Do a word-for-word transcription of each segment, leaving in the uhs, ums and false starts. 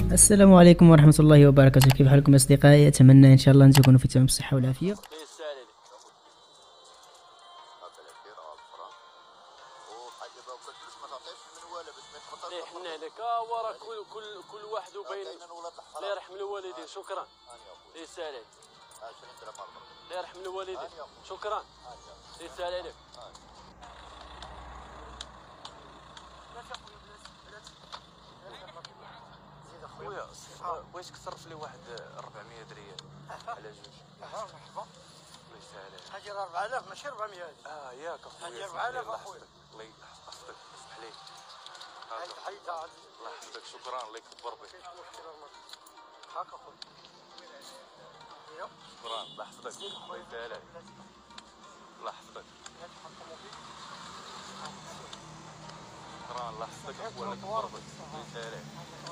السلام عليكم ورحمة الله وبركاته. كيف حالكم أصدقائي؟ أتمنى إن شاء الله أن تكونوا في تمام الصحة والعافية. ليه حنا لك ورا كل كل كل واحد وبين الله يرحم الوالدين. شكرا ليه سالي الله يرحم الوالدين. شكرا ليه سالي لك. خويا بغيتك تصرف لي واحد أربعمية ريال على جوج. مرحبا الله يسهل. حاجه أربعة آلاف ماشي أربعمية. اه ياك اخويا حاجه أربعة آلاف اخويا. الله يحفظك اسمح لي. الله يحفظك. شكرا الله يكبر بك. هاك اخويا. شكرا الله يحفظك الله يسهل. الله يحفظك. شكرا الله يحفظك الله يكبر بك. الله يسهل.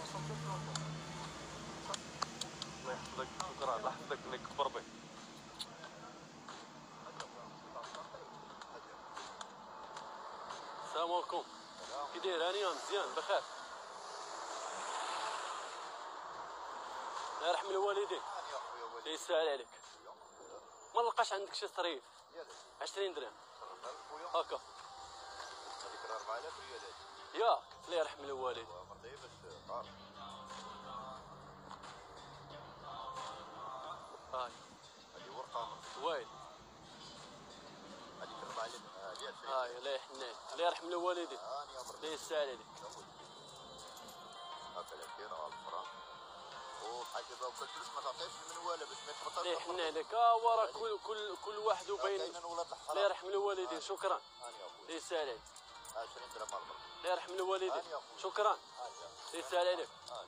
الله يحفظك. شكرا الله يحفظك الله يكبر بك. السلام عليكم. كي داير؟ هانيه مزيان بخير. الله يرحم الوالدين. الله يسهل عليك. ما لقاش عندك شي صريف؟ عشرين درهم هكا. هذيك أربعة آلاف ريال ياك. الله يرحم الوالدين. هاي هذه ورقه وين؟ هذيك أربعة آلاف هاي الله يحنيك. الله يرحم الوالدين. الله يسهل عليك. هاكا الكير على الفران وحاجه بقى وكل فلوس ما تعطيش من ولا باش ما تخطرش. ليه حنا لك ورا كل كل كل واحد وبين الله يرحم الوالدين. شكرا الله يسهل عليك. عشرين درهم الله يرحم الوالدين. شكرا الله يسهل عليك.